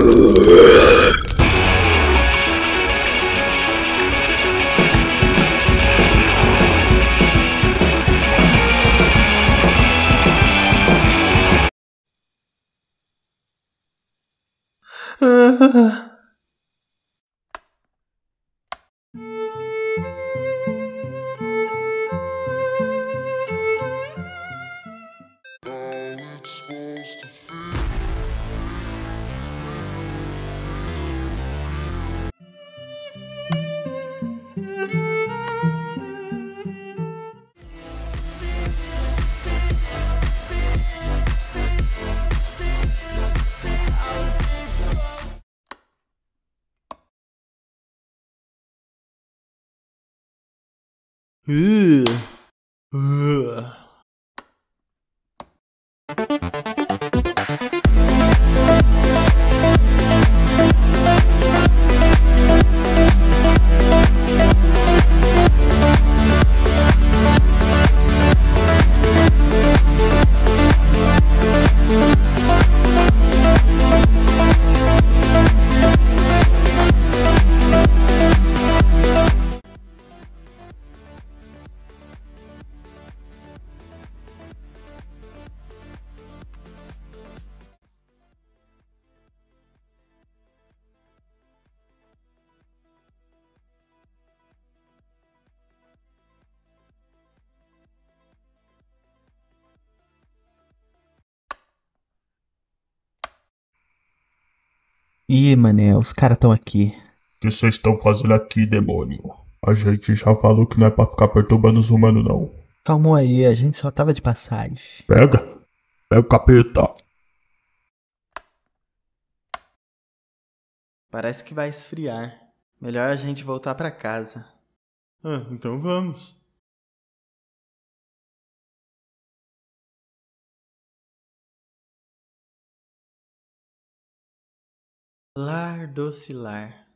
Uh, uh. Ih, mané, os caras tão aqui. O que vocês estão fazendo aqui, demônio? A gente já falou que não é pra ficar perturbando os humanos, não. Calma aí, a gente só tava de passagem. Pega! Pega o capeta! Parece que vai esfriar. Melhor a gente voltar pra casa. Então vamos. Lar docilar.